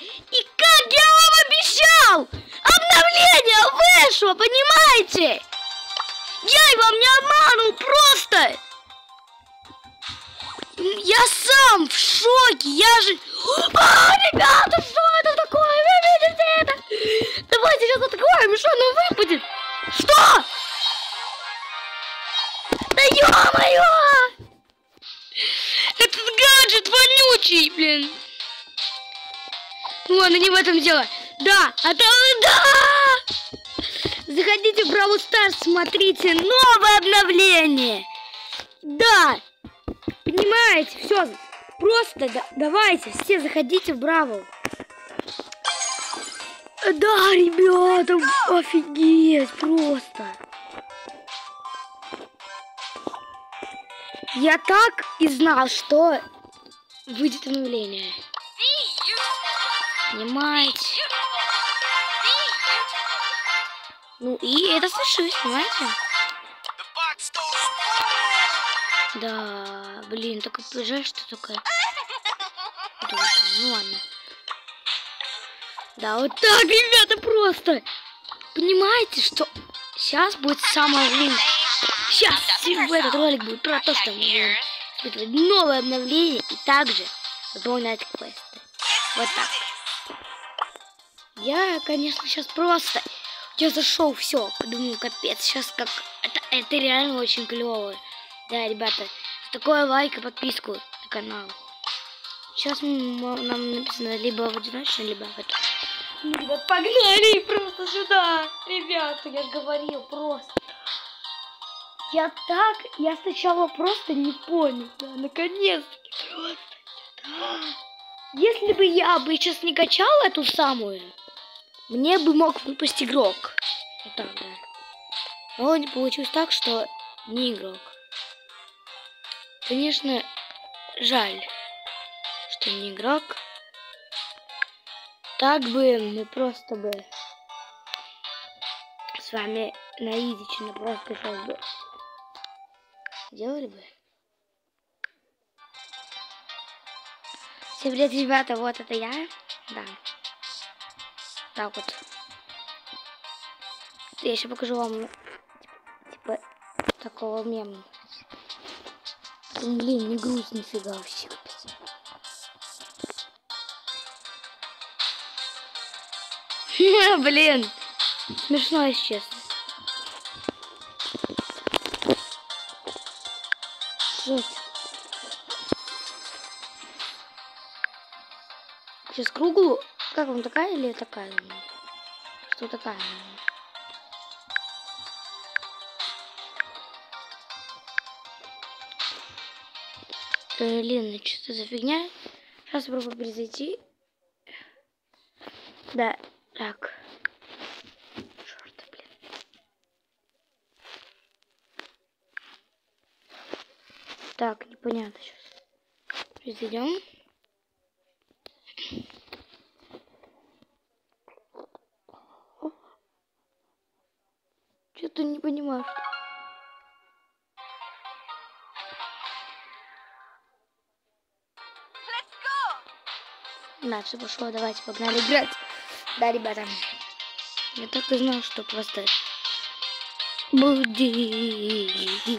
И как я вам обещал, обновление вышло, понимаете? Я вам не обманул просто. Я сам в шоке, я же... ребята, что это такое? Вы видите это? Давайте сейчас откроем, что оно выпадет. Что? Да ё-моё! Этот гаджет вонючий, блин. Ну ладно, не в этом дело. Да, да! Заходите в Brawl Stars, смотрите новое обновление. Да. Понимаете, все, просто давайте, все заходите в Бравл. Да, ребята, офигеть, просто. Я так и знал, что выйдет обновление. Понимаете? Ну и это случилось, понимаете? Да, блин, только жаль, что такое. Ну ладно. Да, вот так, ребята, просто. Понимаете, что сейчас будет самое лучшее. Сейчас в этот ролик будет про то, что мы будем испытывать новое обновление и также выполнять квесты. Вот так. Я, конечно, сейчас просто... Я зашел, все, подумал, капец, сейчас как... Это реально очень клево. Да, ребята, такое лайк и подписку на канал. Сейчас нам написано либо в одиночном, либо в эту. Ну, ребят, погнали просто сюда. Ребята, я же говорил, просто. Я сначала просто не понял, да, наконец-таки просто. Да. Если бы я сейчас не качал эту самую, мне бы мог выпасть игрок. Вот так, да. Но не получилось так, что не игрок. Конечно, жаль, что не игрок. Так бы мы просто бы с вами на изично просто сейчас бы делали бы. Всем привет, ребята, вот это я. Да. Так вот. Я еще покажу вам типа такого мема. Блин, не грусть нифига вообще. Блин, смешно, если честно. Жесть. Сейчас круглую. Как вам, такая или такая? Что такая? Блин, что это за фигня? Сейчас попробую перезайти. Да, так. Черт, блин. Так, непонятно сейчас. Перезайдем. Что-то не понимаю. Да, все пошло, давайте погнали играть. Да, ребята. Я так и знал, что просто будет.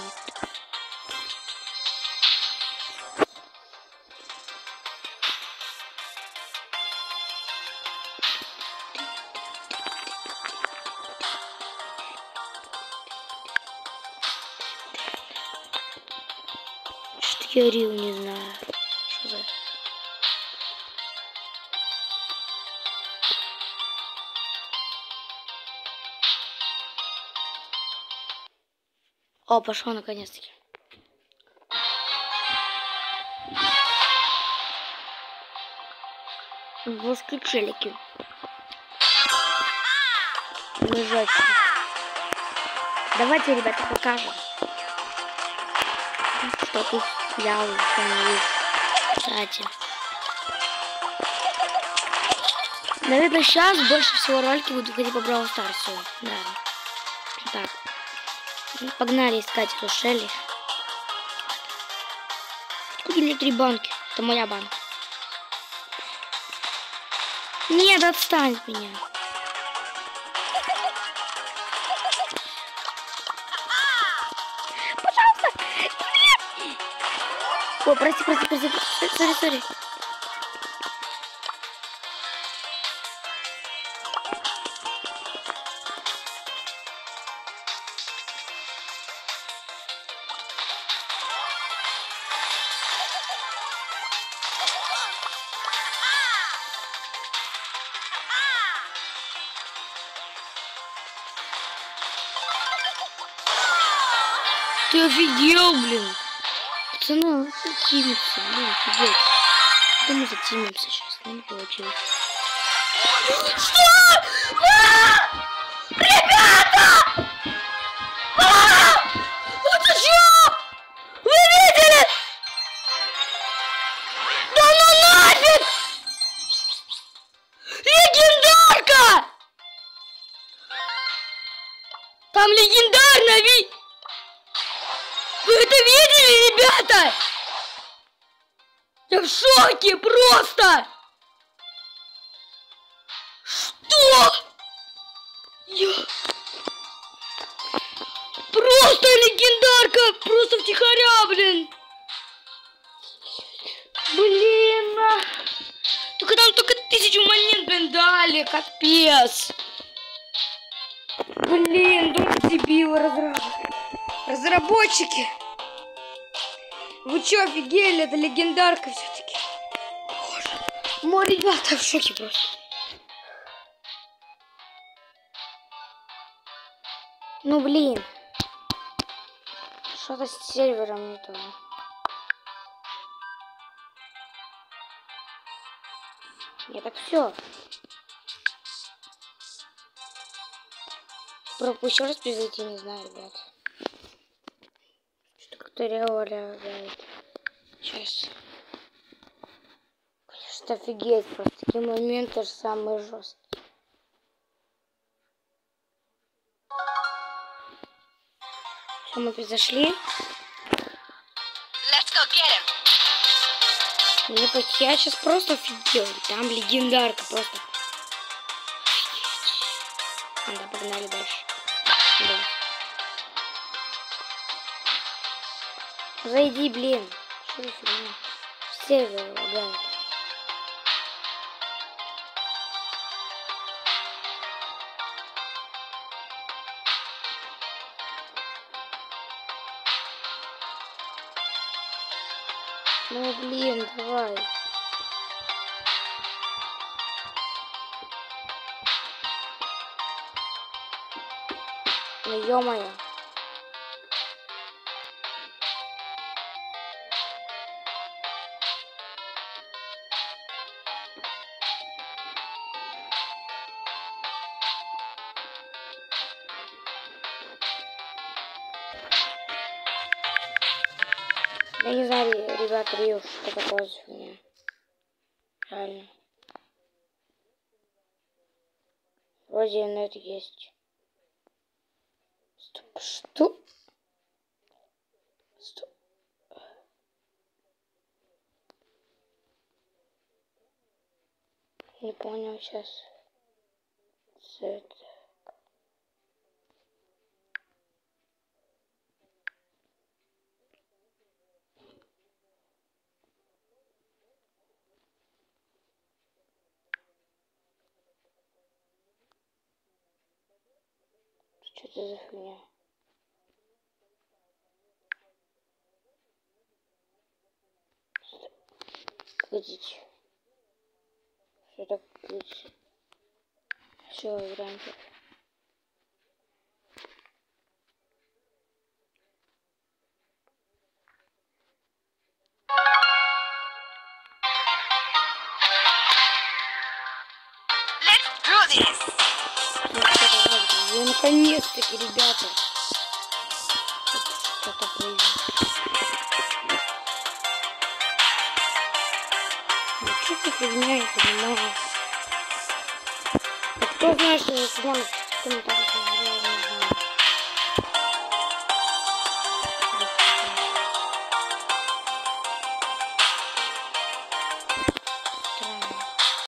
Что я рил, не знаю. Что за... О, пошло наконец-таки. Восклицелики. Лежать. Давайте, ребята, покажем. Что тут взял, кстати. Наверное, сейчас больше всего ролики будут выходить по Brawl Stars. Да. Так. Погнали искать эту Шелли. Откуда 3 банки? Это моя банка. Нет, отстань от меня. Пожалуйста. Нет. О, прости. Сори. Ты офигел, блин. Пацаны, затимимся, блин, офигеть. Да мы затимимся сейчас, но не получилось. Что? Ребята! Это что? Вы видели? Да ну нафиг! Легендарка! Там легендарная Вы это видели, ребята? Я в шоке просто! Что? Просто легендарка! Просто втихаря, блин! Блин! Только там только 1000 монет, блин, дали, капец! Блин, думаю, дебилы разработчики! Вы чё, офигели? Это легендарка все-таки. Боже, мой ребята в шоке просто. Ну блин. Что-то с сервером не то. Не, так все. Еще раз произойти, не знаю, ребят. Что как-то реально. Сейчас. Конечно, офигеть, просто такие моменты же самые жесткие. Все, мы произошли. Я сейчас просто офигел. Там легендарка просто. Ладно, погнали дальше. Да. Зайди, блин. Что за фигня? Сервер лагает. Ну блин, давай. Ну ё-моё. Я не знаю, ребята, Рио, что такое за фигня. Реально. Вроде нет есть. Стоп, что? Стоп. Не понял сейчас. Цвет. Что это за фигня? Погодите. Что так? Все, играем. Ну, наконец-таки, ребята. Что-то произошло. Ну, что за фигня, я не понимаю. А кто знает, что за фигня, в комментариях.